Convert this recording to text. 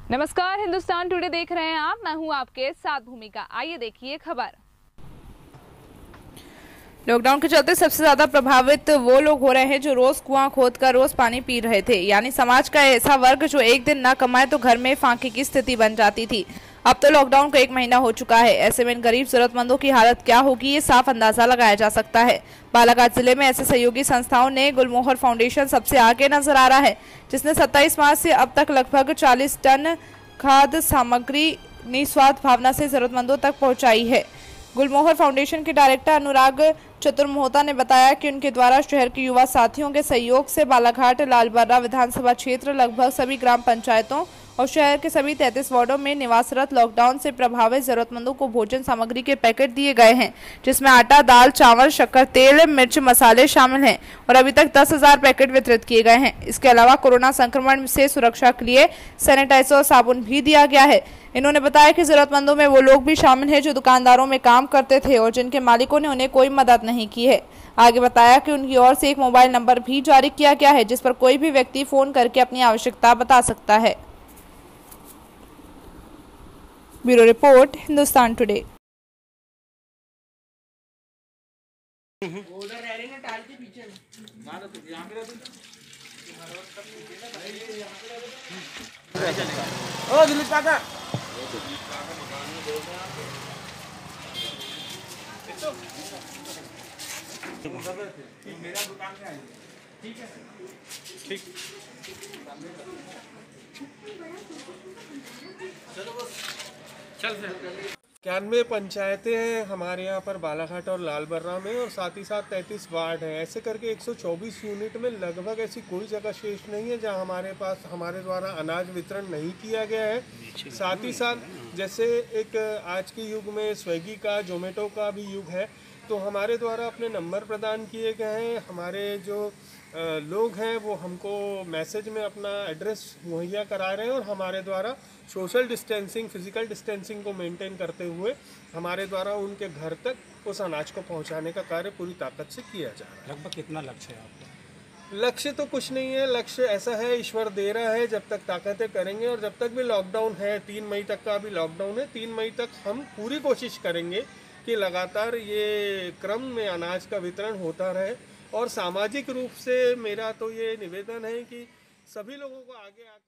नमस्कार, हिंदुस्तान टुडे देख रहे हैं आप। मैं हूं आपके साथ भूमिका। आइए देखिए खबर। लॉकडाउन के चलते सबसे ज्यादा प्रभावित वो लोग हो रहे हैं जो रोज कुआं खोदकर रोज पानी पी रहे थे, यानी समाज का ऐसा वर्ग जो एक दिन न कमाए तो घर में फांके की स्थिति बन जाती थी। अब तो लॉकडाउन को 1 महीना हो चुका है। ऐसे में इन गरीब जरूरतमंदों की हालत क्या होगी, ये साफ अंदाजा लगाया जा सकता है। बालाघाट जिले में ऐसे सहयोगी संस्थाओं ने गुलमोहर फाउंडेशन सबसे आगे नजर आ रहा है, जिसने 27 मार्च से अब तक लगभग 40 टन खाद्य सामग्री निस्वार्थ भावना से जरूरतमंदों तक पहुंचाई है। गुलमोहर फाउंडेशन के डायरेक्टर अनुराग चतुर्मोहता ने बताया कि उनके द्वारा शहर के युवा साथियों के सहयोग से बालाघाट लालबर्रा विधानसभा क्षेत्र लगभग सभी ग्राम पंचायतों और शहर के सभी 33 वार्डों में निवासरत लॉकडाउन से प्रभावित जरूरतमंदों को भोजन सामग्री के पैकेट दिए गए हैं, जिसमें आटा, दाल, चावल, शक्कर, तेल, मिर्च, मसाले शामिल हैं और अभी तक 10,000 पैकेट वितरित किए गए हैं। इसके अलावा कोरोना संक्रमण से सुरक्षा के लिए सैनिटाइजर और साबुन भी दिया गया है। इन्होंने बताया कि जरूरतमंदों में वो लोग भी शामिल हैं जो दुकानदारों में काम करते थे और जिनके मालिकों ने उन्हें कोई मदद नहीं की है। आगे बताया कि उनकी ओर से एक मोबाइल नंबर भी जारी किया गया है, जिस पर कोई भी व्यक्ति फोन करके अपनी आवश्यकता बता सकता है। Bureau report, Hindustan today. ओ दिलीप काका मेरा दुकान में आइए। ठीक है, ठीक। चलो बस चल फिर। 91 पंचायतें हैं हमारे यहाँ पर बालाघाट और लालबर्रा में, और साथ ही साथ 33 वार्ड हैं। ऐसे करके 124 यूनिट में लगभग ऐसी कोई जगह शेष नहीं है जहाँ हमारे द्वारा अनाज वितरण नहीं किया गया है। साथ ही साथ जैसे एक आज के युग में स्विगी का, जोमेटो का भी युग है, तो हमारे द्वारा अपने नंबर प्रदान किए गए हैं। हमारे जो लोग हैं वो हमको मैसेज में अपना एड्रेस मुहैया करा रहे हैं, और हमारे द्वारा सोशल डिस्टेंसिंग, फिजिकल डिस्टेंसिंग को मेंटेन करते हुए हमारे द्वारा उनके घर तक उस अनाज को पहुंचाने का कार्य पूरी ताकत से किया जा रहा है। लगभग कितना लक्ष्य है आपका? लक्ष्य तो कुछ नहीं है, लक्ष्य ऐसा है, ईश्वर दे रहा है, जब तक ताकतें करेंगे। और जब तक भी लॉकडाउन है, 3 मई तक का भी लॉकडाउन है, 3 मई तक हम पूरी कोशिश करेंगे कि लगातार ये क्रम में अनाज का वितरण होता रहे। और सामाजिक रूप से मेरा तो ये निवेदन है कि सभी लोगों को आगे आकर